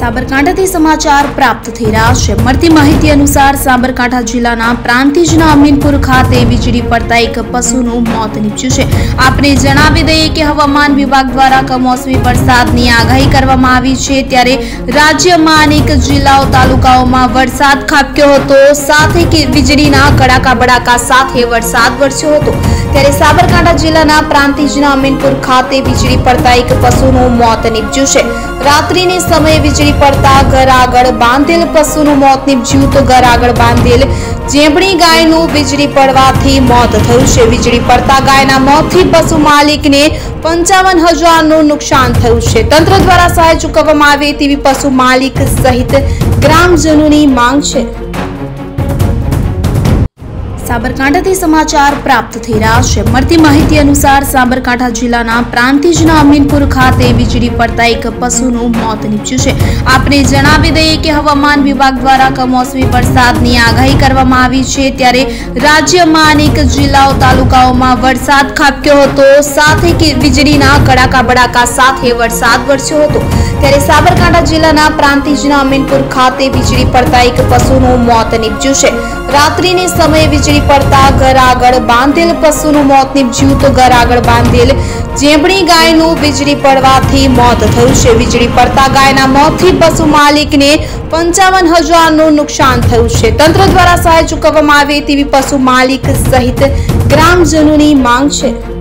સાબરકાંઠાથી સમાચાર પ્રાપ્ત થઈ રહ્યા છે। મળતી માહિતી અનુસાર સાબરકાંઠા જિલ્લાના પ્રાંતિજના અમીનપુર ખાતે વીજળી પડતા એક પશુનું મોત નીપજ્યું છે। આપને જણાવી દઈએ કે હવામાન વિભાગ દ્વારા કમોસમી વરસાદની આગાહી કરવામાં આવી છે, ત્યારે રાજ્યમાં અનેક જિલ્લાઓ તાલુકાઓમાં વરસાદ ખાબક્યો હતો, સાથે કે વીજળીના કડાકા બડાકા સાથે વરસાદ વરસ્યો હતો। ત્યારે સાબરકાંઠા જિલ્લાના પ્રાંતિજના અમીનપુર ખાતે વીજળી પડતા એક પશુનું મોત નીપજ્યું છે। રાત્રિને સમયે વીજળી પડતા ઘર આગળ બાંધેલ પશુનું મોત નીપજ્યું તો ઘર આગળ બાંધેલ જેમણી ગાયનું વીજળી પડવાથી મોત થયું છે। વીજળી પડતા ગાયના મોતથી પશુ માલિકને 55,000નું નુકસાન થયું છે। તંત્ર દ્વારા સહાય ચૂકવવામાં આવે તેવી પશુ માલિક સહિત ગ્રામજનોની માંગ છે। સાબરકાંઠાથી સમાચાર પ્રાપ્ત થઈ રહ્યા છે। મળતી માહિતી અનુસાર સાબરકાંઠા જિલ્લાના પ્રાંતિજના અમીનપુર ખાતે વીજળી પડતા એક પશુનું મોત નીપજ્યું છે। આપને જણાવી દઈએ કે હવામાન વિભાગ દ્વારા કમોસમી વરસાદની આગાહી કરવામાં આવી છે, ત્યારે રાજ્યમાં અનેક જિલ્લાઓ તાલુકાઓમાં વરસાદ ખાબક્યો હતો, સાથે કે વીજળીના કડાકા બડાકા સાથે વરસાદ વરસ્યો હતો। ત્યારે સાબરકાંઠા જિલ્લાના પ્રાંતિજના અમીનપુર ખાતે વીજળી પડતા એક પશુનું મોત નીપજ્યું છે। રાત્રિને સમયે વીજળી પડતા ઘર આગળ બાંધેલ પશુનું મોત નીપજ્યું તો ઘર આગળ બાંધેલ જેમણી ગાયનું વીજળી પડવાથી મોત થયું છે। વીજળી પડતા ગાયના મોતથી પશુ માલિકને 55,000નું નુકસાન થયું છે। તંત્ર દ્વારા સહાય ચૂકવવામાં આવે તેવી પશુ માલિક સહિત ગ્રામજનોની માંગ છે।